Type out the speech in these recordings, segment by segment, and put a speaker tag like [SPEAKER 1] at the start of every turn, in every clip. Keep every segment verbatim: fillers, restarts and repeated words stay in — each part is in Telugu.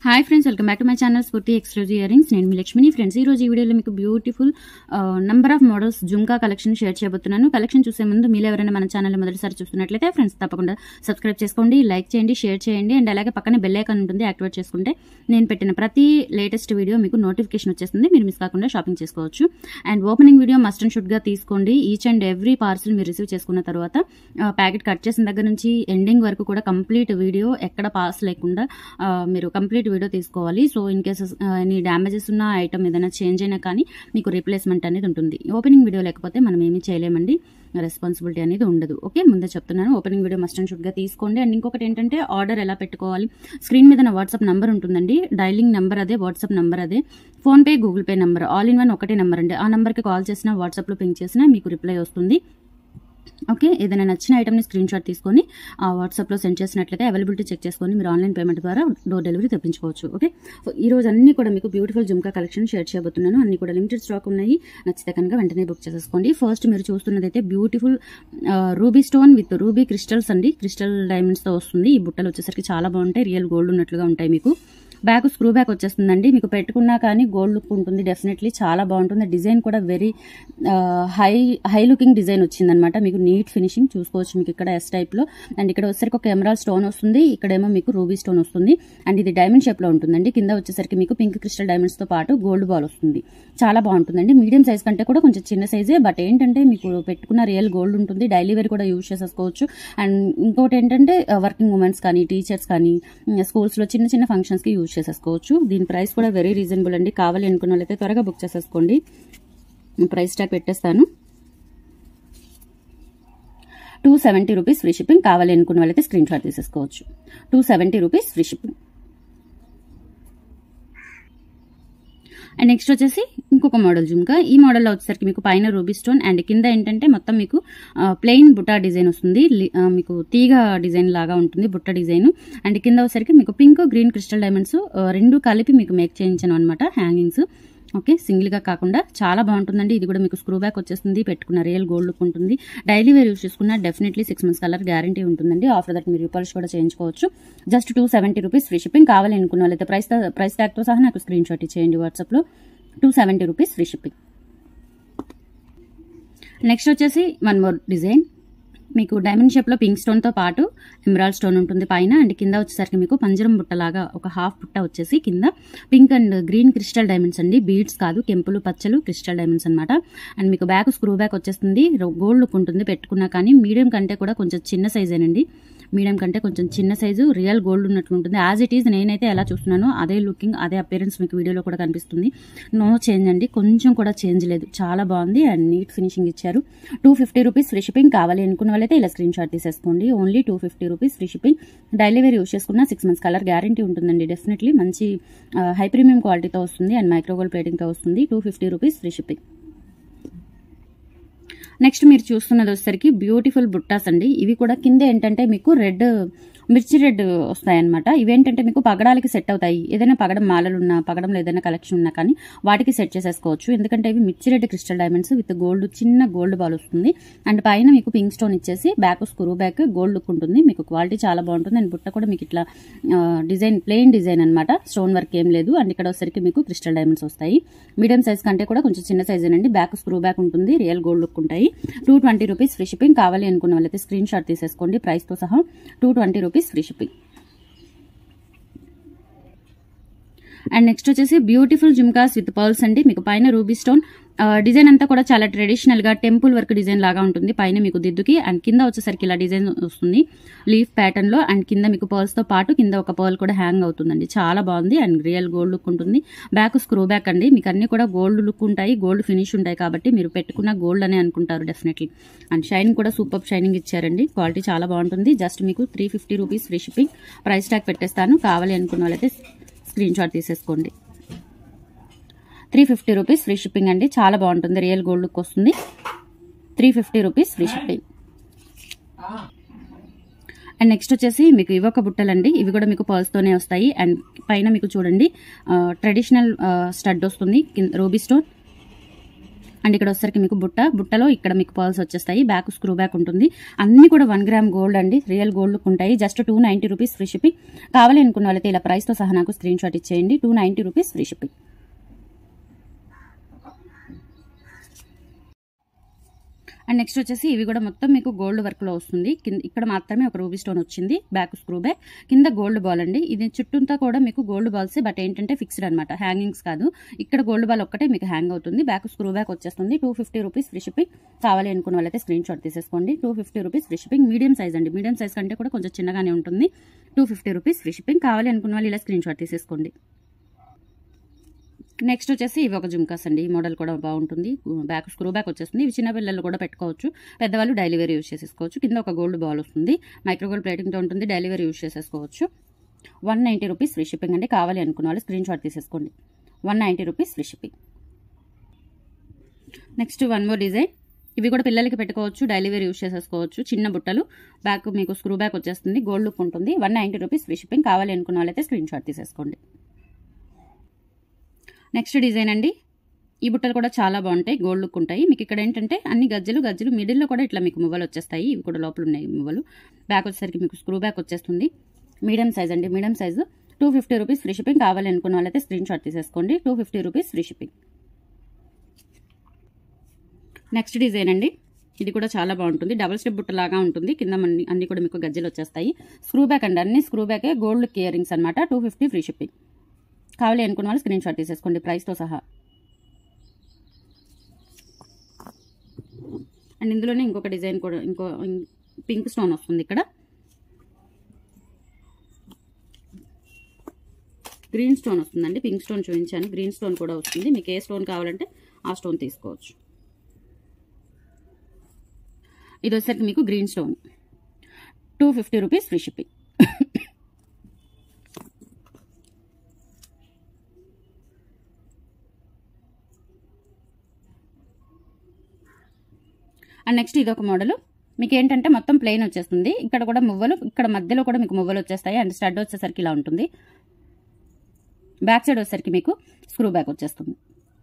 [SPEAKER 1] Hi friends, welcome back to my channel Sphoorthi exclusive earrings. నేను మీ లక్ష్మిని. ఫ్రెండ్స్, ఈ రోజు ఈ వీడియోలో మీకు beautiful number of models jhumka collection share చేయబోతున్నాను. కలెక్షన్ చూసే ముందు మీరు ఎవరైనా మన ఛానల్ మొదటిసారి చూస్తున్నట్లయితే ఫ్రెండ్స్ తప్పకుండా సబ్స్క్రైబ్ చేసుకోండి, లైక్ చేయండి, షేర్ చేయండి. అండ్ అలాగే పక్కనే బెల్ ఐకాన్ ఉంటుంది, యాక్టివేట్ చేసుకుంటే నేను పెట్టిన ప్రతి లేటెస్ట్ వీడియో మీకు నోటిఫికేషన్ వచ్చేస్తుంది. మీరు మిస్ కాకుండా షాపింగ్ చేసుకోవచ్చు. And opening video must and should గా తీసుకోండి. ఈచ్ అండ్ ఎవ్రీ పార్సల్ మీరు రిసీవ్ చేసుకున్న తర్వాత ప్యాకెట్ కట్ చేసిన దగ్గర నుంచి ఎండింగ్ వరకు కూడా కంప్లీట్ వీడియో ఎక్కడ పాస్ లేకుండా మీరు కంప్లీట్ వీడియో తీసుకోవాలి. So in cases any damages ఉన్న ఐటమ్ ఏదైనా చేంజ్ అయినా కానీ మీకు రీప్లేస్మెంట్ అనేది ఉంటుంది. ఓపెనింగ్ వీడియో లేకపోతే మనం ఏమీ చేయలేమండి, రెస్పాన్సిబిలిటీ అనేది ఉండదు. ఓకే, ముందే చెప్తున్నాను, opening video must and should గా తీసుకోండి. అండ్ ఇంకొకటి ఏంటంటే ఆర్డర్ ఎలా పెట్టుకోవాలి, స్క్రీన్ మీద నా వాట్సాప్ నంబర్ ఉంటుందండి. డైలింగ్ నెంబర్ అదే, వాట్సాప్ నెంబర్ అదే, PhonePe, Google Pay number, all in one ఒకటే నెంబర్ అండి. ఆ నెంబర్కి కాల్ చేసినా వాట్సాప్లో పింక్ చేసినా మీకు రిప్లై వస్తుంది. ఓకే, ఏదైనా నచ్చిన ఐటమ్ని స్క్రీన్ షాట్ తీసుకొని ఆ వాట్సాప్లో సెండ్ చేసినట్లయితే అవైలబిలిటీ చెక్ చేసుకొని మీరు ఆన్లైన్ పేమెంట్ ద్వారా డోర్ డెలివరీ తెప్పించుకోవచ్చు. ఓకే, ఈ రోజు అన్ని కూడా మీకు బ్యూటిఫుల్ జుంకా కలెక్షన్ షేర్ చేయబోతున్నాను. అన్ని కూడా లిమిటెడ్ స్టాక్ ఉన్నాయి. నచ్చితే కనుక వెంటనే బుక్ చేసేసుకోండి. ఫస్ట్ మీరు చూస్తున్నది అయితే beautiful ruby stone with ruby crystals అండి. క్రిస్టల్ డైమండ్స్తో వస్తుంది. ఈ బుట్టలు వచ్చేసరికి చాలా బాగుంటాయి, రియల్ గోల్డ్ ఉన్నట్లుగా ఉంటాయి. మీకు బ్యాక్ స్క్రూ బ్యాక్ వచ్చేస్తుందండి. మీకు పెట్టుకున్నా కానీ గోల్డ్ లుక్ ఉంటుంది. డెఫినెట్లీ చాలా బాగుంటుంది. డిజైన్ కూడా very high high looking design వచ్చిందనమాట. మీకు నీట్ ఫినిషింగ్ చూసుకోవచ్చు. మీకు ఇక్కడ ఎస్ టైప్ లో, అండ్ ఇక్కడ వచ్చేసరికి ఒక ఎమరాల్డ్ స్టోన్ వస్తుంది. ఇక్కడేమో మీకు రూబీ స్టోన్ వస్తుంది. అండ్ ఇది డైమండ్ షేప్ లో ఉంటుందండి. కింద వచ్చేసరికి మీకు పింక్ క్రిస్టల్ డైమండ్స్ తో పాటు గోల్డ్ బాల్ వస్తుంది. చాలా బాగుంటుందండి. మీడియం సైజ్ కంటే కూడా కొంచెం చిన్న సైజే, బట్ ఏంటంటే మీకు పెట్టుకున్న రియల్ గోల్డ్ ఉంటుంది. డైలీ వేర్ కూడా యూజ్ చేసేసుకోవచ్చు. అండ్ ఇంకోటి ఏంటంటే వర్కింగ్ ఉమెన్స్ కానీ, టీచర్స్ కానీ, స్కూల్స్ లో చిన్న చిన్న ఫంక్షన్స్ కి యూజ్ చేసేసుకోవచ్చు. దీని ప్రైస్ కూడా వెరీ రీజనబుల్ అండి. కావాలి అనుకున్న వాళ్ళైతే త్వరగా బుక్ చేసేసుకోండి. ప్రైస్ ట్యాగ్ పెట్టేస్తాను. Two seventy rupees free shipping. కావాలి అనుకున్న వాళ్ళైతే స్క్రీన్ షాట్ తీసేసుకోవచ్చు. Two seventy rupees free shipping. And next వచ్చేసి ఇంకొక మోడల్ జుంకా. ఈ మోడల్లో వచ్చేసరికి మీకు పైన రూబీ స్టోన్ అండ్ కింద ఏంటంటే మొత్తం మీకు ప్లెయిన్ బుట్ట డిజైన్ వస్తుంది. మీకు తీగ డిజైన్ లాగా ఉంటుంది బుట్ట డిజైన్. అండ్ కింద వచ్చేసరికి మీకు పింక్ గ్రీన్ క్రిస్టల్ డైమండ్స్ రెండు కలిపి మీకు మేక్ చేయించాను అనమాట, హ్యాంగింగ్స్. ఓకే, సింగిల్ గా కాకుండా చాలా బాగుంటుందండి. ఇది కూడా మీకు స్క్రూ బ్యాక్ వచ్చేస్తుంది. పెట్టుకున్న రియల్ గోల్డ్ లుక్ ఉంటుంది. డైలీ వేర్ యూస్ చేసుకున్న definitely six months colour guarantee ఉంటుందండి. ఆఫ్టర్ దట్ మీరు రిపల్స్ కూడా చేయించుకోవచ్చు. Just two seventy rupees free shipping. కావాలి అనుకున్న వాళ్ళైతే ప్రైస్ ప్రైస్ ట్యాగ్ తో సహా నాకు స్క్రీన్ షాట్ ఇచ్చేయండి వాట్సాప్ లో. Two seventy rupees free shipping. Next వచ్చేసి వన్ మోర్ డిజైన్. మీకు డైమండ్ షేప్ లో పింక్ స్టోన్ తో పాటు ఎమరాల్డ్ స్టోన్ ఉంటుంది పైన. అండ్ కింద వచ్చేసరికి మీకు పంజరం బుట్టలాగా ఒక హాఫ్ బుట్ట వచ్చేసి కింద pink and green crystal diamonds అండి. బీడ్స్ కాదు, కెంపులు పచ్చలు క్రిస్టల్ డైమండ్స్ అనమాట. అండ్ మీకు బ్యాక్ స్క్రూ బ్యాక్ వచ్చేస్తుంది. గోల్డ్ లుక్ ఉంటుంది పెట్టుకున్నా కానీ. మీడియం కంటే కూడా కొంచెం చిన్న సైజేనండి. మీడియం కంటే కొంచెం చిన్న సైజు, రియల్ గోల్డ్ ఉన్నట్లు ఉంటుంది. యాజ్ ఇట్ ఈజ్ నేనైతే ఎలా చూస్తున్నానో అదే లుకింగ్, అదే అపియరెన్స్ మీకు వీడియోలో కూడా కనిపిస్తుంది. నో చేంజ్ అండి, కొంచెం కూడా చేంజ్ లేదు. చాలా బాగుంది అండ్ నీట్ ఫినిషింగ్ ఇచ్చారు. Two fifty rupees free shipping. కావాలి అనుకున్న వాళ్ళైతే ఇలా స్క్రీన్ షాట్ తీసేసుకోండి. Only two fifty rupees free shipping. Daily wear use చేసుకున్న సిక్స్ మంత్స్ కలర్ గ్యారంటీ ఉంటుందండి. డెఫినెట్లీ మంచి హై ప్రీమియం క్వాలిటీతో వస్తుంది అండ్ మైక్రోగోల్డ్ ప్లేటింగ్తో వస్తుంది. Two fifty rupees free shipping. Next మీరు చూస్తున్నది వచ్చేసరికి బ్యూటిఫుల్ బుట్టాస్ అండి. ఇవి కూడా కింద ఏంటంటే మీకు రెడ్ మిర్చి రెడ్ వస్తాయన్నమాట. ఇవేంటంటే మీకు పగడాలకి సెట్ అవుతాయి. ఏదైనా పగడం మాలలు ఉన్నా, పగడంలో ఏదైనా కలెక్షన్ ఉన్నా కానీ వాటికి సెట్ చేసేసుకోవచ్చు. ఎందుకంటే ఇవి మిర్చి red crystal diamonds with gold, చిన్న గోల్డ్ బాల్ వస్తుంది. అండ్ పైన మీకు పింక్ స్టోన్ ఇచ్చేసి back screw back gold look ఉంటుంది. మీకు క్వాలిటీ చాలా బాగుంటుంది. అండ్ బుట్ట కూడా మీకు ఇట్లా డిజైన్ ప్లెయిన్ డిజైన్ అనమాట, స్టోన్ వర్క్ ఏం లేదు. అండ్ ఇక్కడ వచ్చేసరికి మీకు క్రిస్టల్ డైమండ్స్ వస్తాయి. మీడియం సైజ్ కంటే కూడా కొంచెం చిన్న సైజ్ అండి. బ్యాక్ స్క్రూ బ్యాక్ ఉంటుంది, రియల్ గోల్డ్ లుక్ ఉంటాయి. Two twenty rupees free shipping. కావాలి అనుకున్న వాళ్ళైతే స్క్రీన్ షాట్ తీసేసుకోండి ప్రైస్ తో సహా. Two twenty rupees free shipping. And next వచ్చేసి బ్యూటిఫుల్ జుమ్కాస్ విత్ పర్ల్స్ అండి. మీకు పైన రూబీ స్టోన్ డిజైన్ అంతా కూడా చాలా ట్రెడిషనల్ గా టెంపుల్ వర్క్ డిజైన్ లాగా ఉంటుంది. పైన మీకు దిద్దుకి అండ్ కింద వచ్చేసరికి ఇలా డిజైన్ వస్తుంది లీఫ్ ప్యాటర్న్ లో. అండ్ కింద మీకు పర్ల్స్ తో పాటు కింద ఒక పర్ల్ కూడా హ్యాంగ్ అవుతుందండి. చాలా బాగుంది అండ్ రియల్ గోల్డ్ లుక్ ఉంటుంది. బ్యాక్ స్క్రూ బ్యాక్ అండి. మీకు అన్ని కూడా గోల్డ్ లుక్ ఉంటాయి, గోల్డ్ ఫినిష్ ఉంటాయి కాబట్టి మీరు పెట్టుకున్న గోల్డ్ అనే అనుకుంటారు డెఫినెట్లీ. అండ్ షైనింగ్ కూడా సూపర్ షైనింగ్ ఇచ్చారండి. క్వాలిటీ చాలా బాగుంటుంది. జస్ట్ మీకు three fifty rupees free shipping. Price tag పెట్టేస్తాను. కావాలి అనుకున్న వాళ్ళైతే స్క్రీన్ షాట్ తీసేసుకోండి. Three fifty rupees free shipping అండి. చాలా బాగుంటుంది, రియల్ గోల్డ్ లుక్ వస్తుంది. Three fifty rupees free shipping. And next వచ్చేసి మీకు ఇవి ఒక బుట్టలండి. ఇవి కూడా మీకు పర్ల్స్తోనే వస్తాయి. అండ్ పైన మీకు చూడండి ట్రెడిషనల్ స్టడ్ వస్తుంది, రూబీ స్టోన్. అండ్ ఇక్కడ వచ్చేసరికి మీకు బుట్ట బుట్టలో ఇక్కడ మీకు పర్ల్స్ వచ్చేస్తాయి, బ్యాక్ స్క్రూ బ్యాక్ ఉంటుంది. అన్ని కూడా వన్ గ్రామ్ గోల్డ్ అండి, రియల్ గోల్డ్ ఉంటాయి. Just two ninety rupees free shipping. కావాలి అనుకున్న వాళ్ళైతే ఇలా ప్రైస్ తో సహా నాకు స్క్రీన్ షాట్ ఇచ్చేయండి. Two ninety rupees free shipping. And next వచ్చేసి ఇవి కూడా మొత్తం మీకు గోల్డ్ వర్క్ లో వస్తుంది. కింద ఇక్కడ మాత్రమే ఒక రూబీ స్టోన్ వచ్చింది, బ్యాక్ స్క్రూ బ్యాక్, కింద గోల్డ్ బాల్ అండి. ఇది చుట్టూంతా కూడా మీకు గోల్డ్ బాల్స్, బట్ ఏంటంటే ఫిక్స్డ్ అనమాట, హ్యాంగింగ్స్ కాదు. ఇక్కడ గోల్డ్ బాల్ ఒక్కటే మీకు హ్యాంగ్ అవుతుంది. బ్యాక్ స్క్రూ బ్యాక్ వచ్చేస్తుంది. Two fifty rupees free shipping. కావాలి అనుకున్న వాళ్ళైతే స్క్రీన్ షాట్ తీసేసుకోండి. Two fifty rupees free shipping. Medium size అండి, మీడియం సైజ్ కంటే కూడా కొంచెం చిన్నగానే ఉంటుంది. Two fifty rupees free shipping. కావాలి అనుకున్న వాళ్ళు ఇలా స్క్రీన్ షాట్ తీసేసుకోండి. నెక్స్ట్ వచ్చేసి ఇవి ఒక జుమ్కాస్ అండి. ఈ మోడల్ కూడా బాగుంటుంది. బ్యాక్ స్క్రూ బ్యాక్ వచ్చేస్తుంది. ఇవి చిన్న పిల్లలు కూడా పెట్టుకోవచ్చు, పెద్దవాళ్ళు డైలీ వేర్ యూజ్ చేసేసుకోవచ్చు. కింద ఒక గోల్డ్ బాల్ వస్తుంది, మైక్రోగోల్డ్ ప్లేటింగ్తో ఉంటుంది. డైలీ వేర్ యూజ్ చేసేసుకోవచ్చు. One ninety rupees free shipping అండి. కావాలి అనుకున్న వాళ్ళు స్క్రీన్ షాట్ తీసేసుకోండి. One ninety rupees free shipping. Next one more design. ఇవి కూడా పిల్లలకి పెట్టుకోవచ్చు, డైలీ వేర్ యూజ్ చేసేసుకోవచ్చు. చిన్న బుట్టలు, బ్యాక్ మీకు స్క్రూ బ్యాక్ వచ్చేస్తుంది, గోల్డ్ లుక్ ఉంటుంది. One ninety rupees free shipping. కావాలి అనుకున్న వాళ్ళైతే స్క్రీన్ షాట్ తీసేసుకోండి. నెక్స్ట్ డిజైన్ అండి. ఈ బుట్టలు కూడా చాలా బాగుంటాయి, గోల్డ్ లుక్ ఉంటాయి. మీకు ఇక్కడ ఏంటంటే అన్ని గజ్జలు గజ్జలు మిడిల్లో కూడా ఇట్లా మీకు మువ్వలు వచ్చేస్తాయి. ఇవి కూడా లోపల ఉన్నాయి మువ్వలు. బ్యాక్ వచ్చేసరికి మీకు స్క్రూ బ్యాక్ వచ్చేస్తుంది. మీడియం సైజ్ అండి, medium size. Two fifty rupees free shipping. కావాలి అనుకున్న వాళ్ళైతే స్క్రీన్ షాట్ తీసేసుకోండి. Two fifty rupees free shipping. Next design అండి. ఇది కూడా చాలా బాగుంటుంది, డబుల్ స్టెప్ బుట్ట లాగా ఉంటుంది. కింద అన్ని కూడా మీకు గజ్జలు వచ్చేస్తాయి. స్క్రూ బ్యాక్ అండి, అన్ని స్క్రూ బ్యాకే, గోల్డ్ ఇయర్ రింగ్స్ అనమాట. Two fifty free shipping. కావాలి అనుకున్న వాళ్ళు స్క్రీన్ షాట్ తీసేసుకోండి ప్రైస్తో సహా. అండ్ ఇందులోనే ఇంకొక డిజైన్ కూడా, ఇంకో పింక్ స్టోన్ వస్తుంది. ఇక్కడ గ్రీన్ స్టోన్ వస్తుందండి. పింక్ స్టోన్ చూపించాను, గ్రీన్ స్టోన్ కూడా వస్తుంది. మీకు ఏ స్టోన్ కావాలంటే ఆ స్టోన్ తీసుకోవచ్చు. ఇది వచ్చేసరికి మీకు green stone. Two fifty rupees free shipping. And next ఇది ఒక మోడల్. మీకు ఏంటంటే మొత్తం ప్లెయిన్ వచ్చేస్తుంది. ఇక్కడ కూడా మువ్వలు, ఇక్కడ మధ్యలో కూడా మీకు మువ్వలు వచ్చేస్తాయి. అండ్ స్టడ్ వచ్చేసరికి ఇలా ఉంటుంది. బ్యాక్ సైడ్ వచ్చేసరికి మీకు స్క్రూ బ్యాక్ వచ్చేస్తుంది.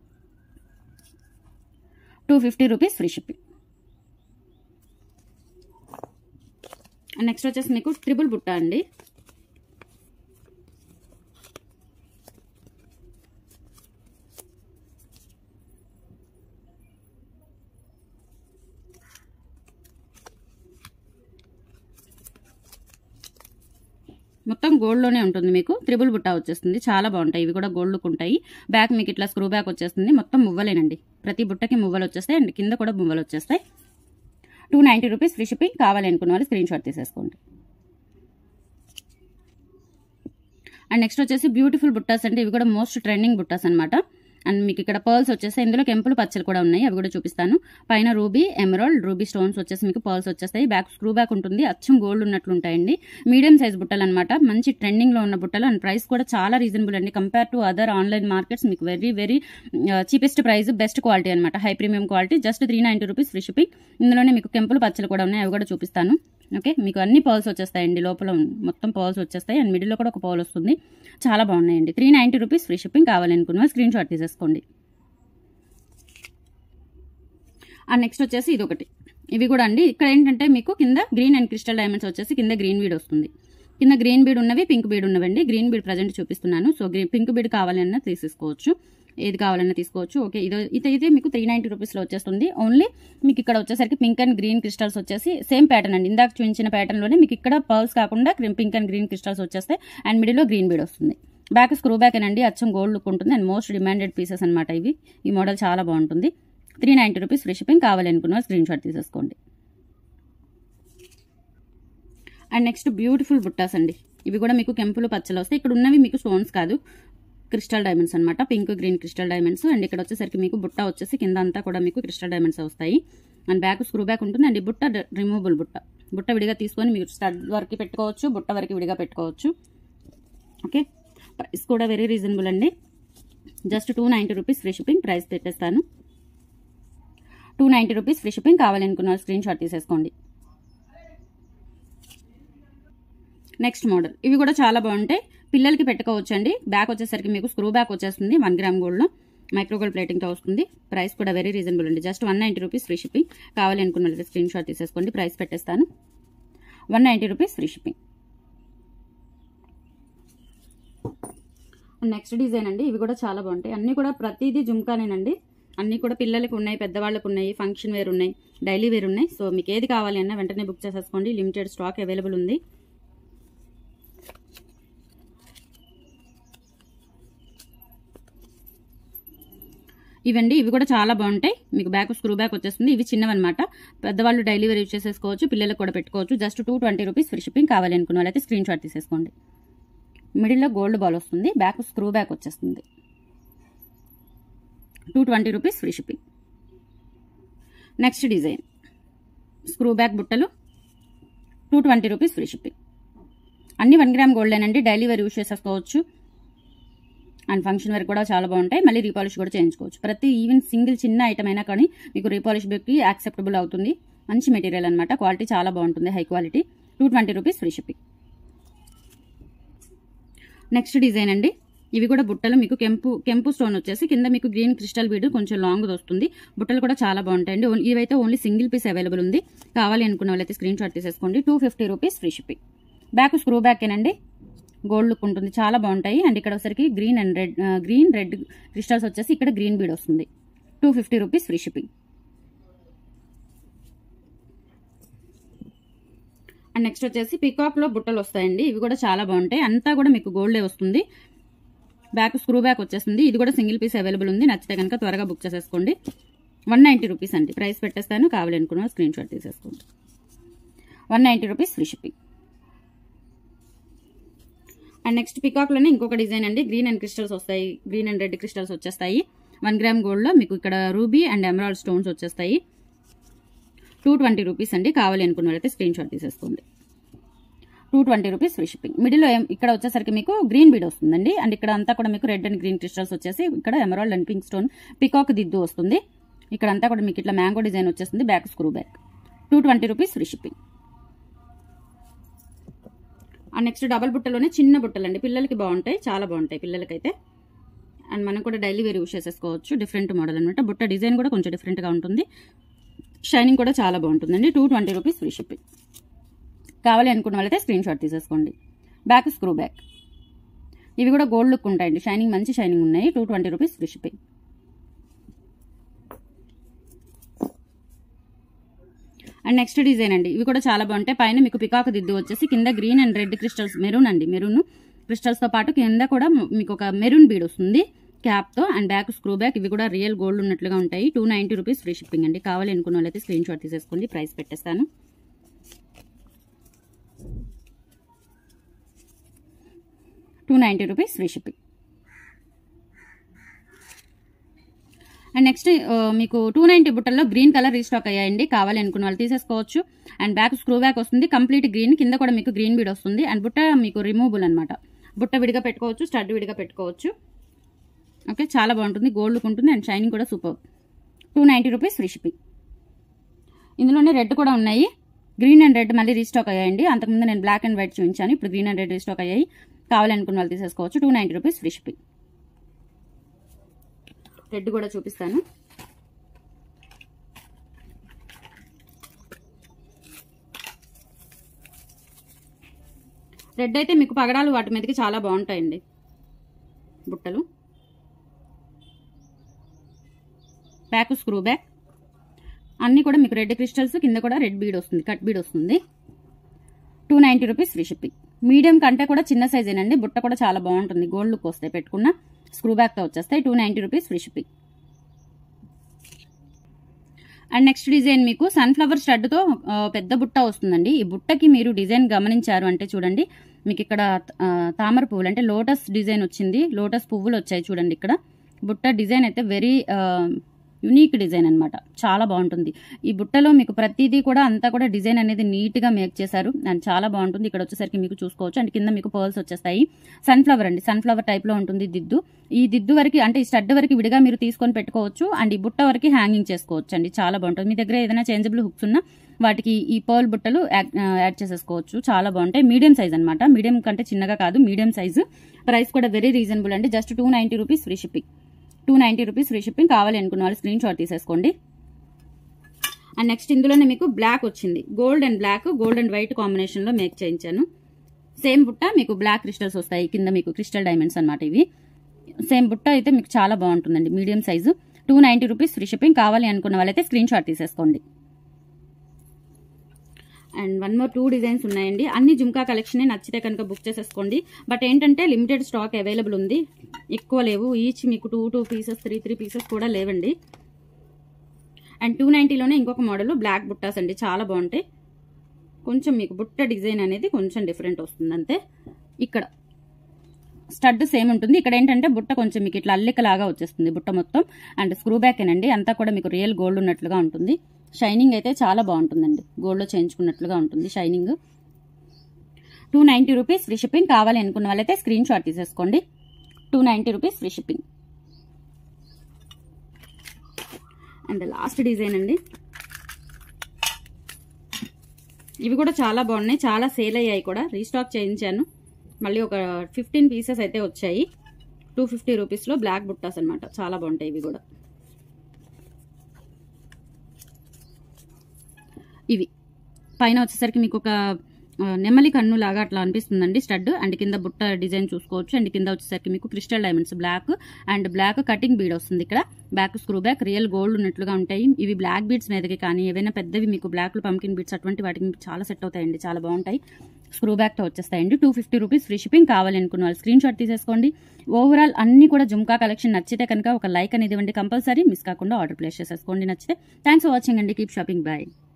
[SPEAKER 1] Two fifty rupees free shipping. And next వచ్చేసి మీకు ట్రిపుల్ బుట్ట అండి. మొత్తం గోల్డ్ లోనే ఉంటుంది. మీకు త్రిబుల్ బుట్ట వచ్చేస్తుంది. చాలా బాగుంటాయి. ఇవి కూడా గోల్డ్ లుక్ ఉంటాయి. బ్యాక్ మీకు ఇట్లా స్క్రూ బ్యాక్ వచ్చేస్తుంది. మొత్తం మువ్వలేనండి, ప్రతి బుట్టకి మువ్వలు వచ్చేస్తాయి. అండ్ కింద కూడా మువ్వలు వచ్చేస్తాయి. Two ninety rupees free shipping. కావాలి అనుకున్న వాళ్ళు స్క్రీన్ షాట్ తీసేసుకోండి. అండ్ నెక్స్ట్ వచ్చేసి బ్యూటిఫుల్ బుట్టాస్ అంటే ఇవి కూడా మోస్ట్ ట్రెండింగ్ బుట్టాస్ అనమాట. అండ్ మీకు ఇక్కడ పర్ల్స్ వచ్చేస్తాయి. ఇందులో కెంపులు పచ్చలు కూడా ఉన్నాయి, అవి కూడా చూపిస్తాను. పైన రూబీ, ఎమరాల్డ్, రూబీ స్టోన్స్ వచ్చేసి మీకు పర్ల్స్ వచ్చేస్తాయి. బ్యాక్ స్క్రూ బ్యాక్ ఉంటుంది. అచ్చం గోల్డ్ ఉన్నట్లు ఉంటాయండి. మీడియం సైజ్ బుట్టలు అనమాట. మంచి ట్రెండింగ్ లో ఉన్న బుట్టలు. అండ్ ప్రైస్ కూడా చాలా రీజనబుల్ అండి. Compare to other online markets మీకు very very cheapest price, best quality అనమాట. High premium quality. Just three ninety rupees free shipping. ఇందులోనే మీకు కెంపులు పచ్చలు కూడా ఉన్నాయి, అవి కూడా చూపిస్తాను. ఓకే, మీకు అన్ని పర్ల్స్ వచ్చేస్తాయండి. లోపల మొత్తం పర్ల్స్ వచ్చేస్తాయి. అండ్ మిడిల్లో కూడా ఒక పర్ల్ వస్తుంది. చాలా బాగున్నాయండి. Three ninety rupees free shipping. కావాలనుకున్న స్క్రీన్ షాట్ తీసేసుకోండి. అండ్ నెక్స్ట్ వచ్చేసి ఇది ఒకటి. ఇవి కూడా అండి. ఇక్కడ ఏంటంటే మీకు కింద గ్రీన్ అండ్ క్రిస్టల్ డైమండ్స్ వచ్చేసి కింద గ్రీన్ బీడ్ వస్తుంది. కింద గ్రీన్ బీడ్ ఉన్నవి, పింక్ బీడ్ ఉన్నవండి. గ్రీన్ బీడ్ ప్రజెంట్ చూపిస్తున్నాను. సో గ్రీన్ పింక్ బీడ్ కావాలన్నా తీసేసుకోవచ్చు, ఏది కావాలన్నా తీసుకోవచ్చు. ఓకే, ఇదో ఇదైతే మీకు త్రీ నైన్టీ రూపీస్లో వచ్చేస్తుంది. ఓన్లీ మీకు ఇక్కడ వచ్చేసరికి పింక్ అండ్ గ్రీన్ క్రిస్టల్స్ వచ్చేసి సేమ్ ప్యాటర్న్ అండి. ఇందాక చూపించిన ప్యాటర్న్ లోనే మీకు ఇక్కడ పర్ల్స్ కాకుండా పింక్ అండ్ గ్రీన్ క్రిస్టల్స్ వచ్చేస్తాయి. అండ్ మిడిల్లో గ్రీన్ బీడ్ వస్తుంది. బ్యాక్ స్క్రూ బ్యాక్ అండి, అచ్చం గోల్డ్ లుక్ ఉంటుంది. అండ్ మోస్ట్ డిమాండెడ్ పీసెస్ అనమాట ఇవి. ఈ మోడల్ చాలా బాగుంటుంది. Three ninety rupees free shipping. కావాలనుకున్న స్క్రీన్ షాట్ తీసేసుకోండి. అండ్ నెక్స్ట్ బ్యూటిఫుల్ బుట్టాస్ అండి. ఇవి కూడా మీకు కెంపులు పచ్చలు వస్తాయి. ఇక్కడ ఉన్నవి మీకు స్టోన్స్ కాదు, క్రిస్టల్ డైమండ్స్ అనమాట. Pink green crystal diamonds. And ఇక్కడ వచ్చేసరికి మీకు బుట్ట వచ్చేసి కింద అంతా కూడా మీకు క్రిస్టల్ డైమండ్స్ వస్తాయి. అండ్ బ్యాక్ స్క్రూ బ్యాక్ ఉంటుంది. అండ్ ఈ బుట్ట రిమూవబుల్ బుట్ట. బుట్ట విడిగా తీసుకొని మీరు స్టడ్ వరకు పెట్టుకోవచ్చు, బుట్ట వరకు విడిగా పెట్టుకోవచ్చు. ఓకే, ప్రైస్ కూడా వెరీ రీజనబుల్ అండి. Just two ninety rupees free shipping. Price పెట్టేస్తాను. Two ninety rupees free shipping. కావాలనుకున్న స్క్రీన్ షాట్ తీసేసుకోండి. Next model. ఇవి కూడా చాలా బాగుంటాయి, పిల్లలకి పెట్టుకోవచ్చు అండి. బ్యాక్ వచ్చేసరికి మీకు స్క్రూ బ్యాక్ వచ్చేస్తుంది. వన్ గ్రామ్ గోల్డ్ లో మైక్రోగోల్డ్ ప్లేటింగ్తో వస్తుంది. ప్రైస్ కూడా వెరీ రీజనబుల్ అండి. Just one ninety rupees free shipping. కావాలి అనుకున్న వాళ్ళైతే స్క్రీన్ షాట్ తీసేసుకోండి. ప్రైస్ పెట్టేస్తాను. One ninety rupees free shipping. Next design అండి. ఇవి కూడా చాలా బాగుంటాయి. అన్నీ కూడా ప్రతిదీ జుంకానేనండి. అన్నీ కూడా పిల్లలకు ఉన్నాయి, పెద్దవాళ్ళకు ఉన్నాయి, ఫంక్షన్ వేర్ ఉన్నాయి, డైలీ వేర్ ఉన్నాయి. సో మీకు ఏది కావాలి అన్నా వెంటనే బుక్ చేసేసుకోండి. లిమిటెడ్ స్టాక్ అవైలబుల్ ఉంది. ఇవండి ఇవి కూడా చాలా బాగుంటాయి. మీకు బ్యాక్ స్క్రూ బ్యాక్ వచ్చేస్తుంది. ఇవి చిన్నవన్నమాట. పెద్దవాళ్ళు డైలీ వేర్ యూజ్ చేసేసుకోవచ్చు, పిల్లలకు కూడా పెట్టుకోవచ్చు. Just two twenty rupees free shipping. కావాలి అనుకున్న వాళ్ళైతే స్క్రీన్ షాట్ తీసేసుకోండి. మిడిల్లో గోల్డ్ బాల్ వస్తుంది, బ్యాక్ స్క్రూ బ్యాక్ వచ్చేస్తుంది. Two twenty rupees free shipping. Next design screw back బుట్టలు two twenty rupees free shipping. అన్ని వన్ గ్రామ్ గోల్డేనండి. డైలీ వేర్ యూజ్ చేసేసుకోవచ్చు అండ్ ఫంక్షన్ వేర్ కూడా చాలా బాగుంటాయి. మళ్ళీ రీపాలిష్ కూడా చేయించుకోవచ్చు. ప్రతి ఈవెన్ సింగిల్ చిన్న ఐటమ్ అయినా కానీ మీకు రీపాలిష్ బుక్కి యాక్సెప్టబుల్ అవుతుంది. మంచి మెటీరియల్ అనమాట. క్వాలిటీ చాలా బాగుంటుంది, high quality. Two twenty rupees free shipping. Next design అండి. ఇవి కూడా బుట్టలు మీకు కెంపు కెంపు స్టోన్ వచ్చేసి కింద మీకు గ్రీన్ క్రిస్టల్ బీడ్ కొంచెం లాంగ్ వస్తుంది. బుట్టలు కూడా చాలా బాగుంటాయండి. ఇవైతే ఓన్లీ సింగిల్ పీస్ అవైలబుల్ ఉంది. కావాలి అనుకున్న వాళ్ళైతే స్క్రీన్ షాట్ తీసేసుకోండి. Two fifty rupees free shipping. Back screw బ్యాకేనండి. గోల్డ్ లుక్ ఉంటుంది, చాలా బాగుంటాయి. అండ్ ఇక్కడ వచ్చరికి green and red green red crystals వచ్చేసి ఇక్కడ గ్రీన్ బీడ్ వస్తుంది. Two fifty rupees free shipping. And next వచ్చేసి పికాక్ లో బుట్టలు వస్తాయండి. ఇవి కూడా చాలా బాగుంటాయి. అంతా కూడా మీకు గోల్డే వస్తుంది. బ్యాక్ స్క్రూ బ్యాక్ వచ్చేస్తుంది. ఇది కూడా సింగిల్ పీస్ అవైలబుల్ ఉంది. నచ్చితే కనుక త్వరగా బుక్ చేసేసుకోండి. వన్ నైంటీ రూపీస్ అండి. ప్రైస్ పెట్టేస్తాను. కావాలి అనుకున్న స్క్రీన్ షాట్ తీసేసుకోండి. One ninety rupees free shipping. And next peacock లోనే ఇంకొక డిజైన్ అండి. గ్రీన్ అండ్ క్రిస్టల్స్ వస్తాయి. గ్రీన్ అండ్ రెడ్ క్రిస్టల్స్ వచ్చేస్తాయి. వన్ గ్రామ్ గోల్డ్ లో మీకు ఇక్కడ రూబీ అండ్ ఎమరాల్డ్ స్టోన్స్ వచ్చేస్తాయి. టూ ట్వంటీ రూపీస్ అండి. కావాలి అనుకున్న వాళ్ళైతే స్క్రీన్ షాట్ తీసేసుకోండి. Two twenty rupees free shipping. Middle లో ఇక్కడ వచ్చేసరికి మీకు గ్రీన్ బీడ్ వస్తుందండి. అండ్ ఇక్కడ అంతా కూడా మీకు రెడ్ అండ్ గ్రీన్ క్రిస్టల్స్ వచ్చేసి ఇక్కడ emerald and pink stone peacock దిద్దు వస్తుంది. ఇక్కడ అంతా కూడా మీకు ఇట్లా మ్యాంగో డిజైన్ వచ్చేస్తుంది. Back screw back. Two twenty rupees free shipping. And next double బుట్టలోనే చిన్న బుట్టలు అండి. పిల్లలకి బాగుంటాయి, చాలా బాగుంటాయి పిల్లలకైతే. అండ్ మనం కూడా డైలీ వేర్ యూజ్ చేసేసుకోవచ్చు. డిఫరెంట్ మోడల్ అనమాట. బుట్ట డిజైన్ కూడా కొంచెం డిఫరెంట్గా ఉంటుంది. షైనింగ్ కూడా చాలా బాగుంటుందండి. Two twenty rupees free shipping. కావాలి అనుకున్న వాళ్ళైతే స్క్రీన్ షాట్ తీసేసుకోండి. Back screw back. ఇవి కూడా గోల్డ్ లుక్ ఉంటాయండి. షైనింగ్ మంచి షైనింగ్ ఉన్నాయి. Two twenty rupees free shipping. And next design అండి. ఇవి కూడా చాలా బాగుంటాయి. పైన మీకు పికాక్ దిద్దు వచ్చేసి కింద green and red crystals maroon అండి. మెరూన్ క్రిస్టల్స్ తో పాటు కింద కూడా మీకు ఒక మెరూన్ బీడ్ వస్తుంది క్యాప్ తో. And back screw back. ఇవి కూడా రియల్ గోల్డ్ ఉన్నట్లుగా ఉంటాయి. Two ninety rupees free shipping అండి. కావాలి అనుకున్న వాళ్ళైతే స్క్రీన్ షాట్ తీసేసుకోండి. ప్రైస్ పెట్టేస్తాను. Two ninety rupees free shipping. And next మీకు టూ నైంటీ బుట్టల్లో గ్రీన్ కలర్ రీస్టాక్ అయ్యాయండి. కావాలి అనుకున్న వాళ్ళు తీసేసుకోవచ్చు. అండ్ బ్యాక్ స్క్రూ బ్యాక్ వస్తుంది. Complete green. కింద కూడా మీకు గ్రీన్ బీడ్ వస్తుంది. అండ్ బుట్ట మీకు రిమూవబుల్ అనమాట. బుట్ట విడిగా పెట్టుకోవచ్చు, స్టడ్ విడిగా పెట్టుకోవచ్చు. ఓకే, చాలా బాగుంటుంది. గోల్డ్ లుక్ ఉంటుంది. అండ్ షైనింగ్ కూడా super. Two ninety rupees free shipping. ఇందులోనే రెడ్ కూడా ఉన్నాయి. గ్రీన్ అండ్ రెడ్ మళ్ళీ రీస్టాక్ అయ్యాయండి. అంతకుముందు నేను బ్లాక్ అండ్ వైట్ చూపించాను. ఇప్పుడు గ్రీన్ అండ్ రెడ్ రీస్టాక్ అయ్యాయి. కావాలనుకున్న వాళ్ళు తీసేసుకోవచ్చు. Two ninety rupees free shipping. Red కూడా చూపిస్తాను. రెడ్ అయితే మీకు పగడాలు వాటి మీదకి చాలా బాగుంటాయండి బుట్టలు. Back screw back. అన్ని కూడా మీకు రెడ్ క్రిస్టల్స్, కింద కూడా రెడ్ బీడ్ వస్తుంది, కట్ బీడ్ వస్తుంది. Two ninety rupees free shipping. Medium కంటే కూడా చిన్న సైజేనండి. బుట్ట కూడా చాలా బాగుంటుంది. గోల్డ్ లుక్ వస్తాయి పెట్టుకున్న. స్క్రూ బ్యాక్ తో వచ్చేస్తాయి. Two ninety rupees free shipping. And next design మీకు సన్ఫ్లవర్ స్టడ్ తో పెద్ద బుట్ట వస్తుందండి. ఈ బుట్టకి మీరు డిజైన్ గమనించారు అంటే చూడండి, మీకు ఇక్కడ తామర పువ్వులు అంటే లోటస్ డిజైన్ వచ్చింది. లోటస్ పువ్వులు వచ్చాయి చూడండి. ఇక్కడ బుట్ట డిజైన్ అయితే వెరీ యునీక్ డిజైన్ అనమాట. చాలా బాగుంటుంది. ఈ బుట్టలో మీకు ప్రతిదీ కూడా అంతా కూడా డిజైన్ అనేది నీట్ గా మేక్ చేశారు. అండ్ చాలా బాగుంటుంది. ఇక్కడ వచ్చేసరికి మీకు చూసుకోవచ్చు. అండ్ కింద మీకు పర్ల్స్ వచ్చేస్తాయి. సన్ఫ్లవర్ అండి. సన్ఫ్లవర్ టైప్ లో ఉంటుంది దిద్దు. ఈ దిద్దు వరకు అంటే ఈ స్టడ్ వరకు విడిగా మీరు తీసుకొని పెట్టుకోవచ్చు. అండ్ ఈ బుట్ట వరకు హ్యాంగింగ్ చేసుకోవచ్చు అండి. చాలా బాగుంటుంది. మీ దగ్గర ఏదైనా చేంజబుల్ హుక్స్ ఉన్నా వాటికి ఈ పర్ల్ బుట్టలు యాడ్ చేసేసుకోవచ్చు. చాలా బాగుంటాయి. మీడియం సైజ్ అనమాట. మీడియం కంటే చిన్నగా కాదు, మీడియం సైజు. ప్రైస్ కూడా వెరీ రీజనబుల్ అండి. Just two ninety rupees free shipping. Two ninety rupees free shipping. కావాలి అనుకున్న వాళ్ళు స్క్రీన్ షాట్ తీసేసుకోండి. అండ్ నెక్స్ట్ ఇందులోనే మీకు బ్లాక్ వచ్చింది, gold and black, gold and white combination లో మేక్ చేయించాను. సేమ్ బుట్ట మీకు బ్లాక్ క్రిస్టల్స్ వస్తాయి, కింద మీకు క్రిస్టల్ డైమండ్స్ అనమాట. ఇవి సేమ్ బుట్ట అయితే మీకు చాలా బాగుంటుందండి, medium size. Two ninety rupees free shipping. కావాలి అనుకున్న వాళ్ళైతే స్క్రీన్ షాట్ తీసేసుకోండి. And one more two designs ఉన్నాయండి. అన్ని జుంకా కలెక్షన్ నచ్చితే కనుక బుక్ చేసేసుకోండి. బట్ ఏంటంటే లిమిటెడ్ స్టాక్ అవైలబుల్ ఉంది, ఎక్కువ లేవు. ఈచ్ మీకు two two pieces three three pieces కూడా లేవండి. అండ్ టూ నైంటీలోనే ఇంకొక మోడల్ బ్లాక్ బుట్టాస్ అండి, చాలా బాగుంటాయి. కొంచెం మీకు బుట్ట డిజైన్ అనేది కొంచెం డిఫరెంట్ వస్తుంది అంతే. ఇక్కడ స్టడ్ సేమ్ ఉంటుంది, ఇక్కడ ఏంటంటే బుట్ట కొంచెం మీకు ఇట్లా అల్లికలాగా వచ్చేస్తుంది బుట్ట మొత్తం. అండ్ స్క్రూ బ్యాక్ ఏనండి, అంతా కూడా మీకు రియల్ గోల్డ్ ఉన్నట్లుగా ఉంటుంది. షైనింగ్ అయితే చాలా బాగుంటుందండి, గోల్డ్లో చేయించుకున్నట్లుగా ఉంటుంది shining. Two ninety rupees free shipping. కావాలి అనుకున్న వాళ్ళైతే స్క్రీన్ షాట్ తీసేసుకోండి. Two ninety rupees free shipping. And last design అండి, ఇవి కూడా చాలా బాగున్నాయి, చాలా సేల్ అయ్యాయి కూడా, రీస్టాక్ చేయించాను. మళ్ళీ ఒక ఫిఫ్టీన్ పీసెస్ అయితే వచ్చాయి. టూ ఫిఫ్టీ రూపీస్లో బ్లాక్ బుట్టాస్ అనమాట, చాలా బాగుంటాయి ఇవి కూడా. ఇవి పైన వచ్చేసరికి మీకు ఒక నెమలి కన్ను లాగా అట్లా అనిపిస్తుందండి స్టడ్. అండ్ కింద బుట్ట డిజైన్ చూసుకోవచ్చు. అండ్ కింద వచ్చేసరికి మీకు crystal diamonds black and black cutting bead వస్తుంది. ఇక్కడ back screw back, real gold ఉన్నట్లుగా ఉంటాయి. ఇవి బ్లాక్ బీడ్స్ మీదకి కానీ ఏవైనా పెద్దవి మీకు బ్లాక్లు పంకిన్ బీడ్స్ అటువంటి వాటికి మీకు చాలా సెట్ అవుతాయండి, చాలా బాగుంటాయి. స్క్రూ బ్యాక్తో వచ్చేస్తాయండి. Two fifty rupees free shipping. కావాలి అనుకున్న వాళ్ళు స్క్రీన్ షాట్ తీసేసుకోండి. ఓవరాల్ అన్ని కూడా జుంకా కలెక్షన్ నచ్చితే కనుక ఒక లైక్ అనేది ఇవ్వండి కంపల్సరీ, మిస్ కాకుండా ఆర్డర్ ప్లేస్ చేసేసుకోండి నచ్చితే. థ్యాంక్స్ ఫర్ వాచింగ్ అండి, కీప్ షాపింగ్, బాయ్.